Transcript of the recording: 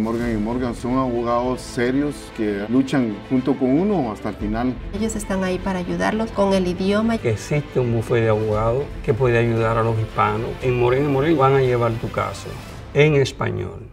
Morgan & Morgan son abogados serios que luchan junto con uno hasta el final. Ellos están ahí para ayudarlos con el idioma. Que existe un bufete de abogados que puede ayudar a los hispanos. En Morgan & Morgan van a llevar tu caso en español.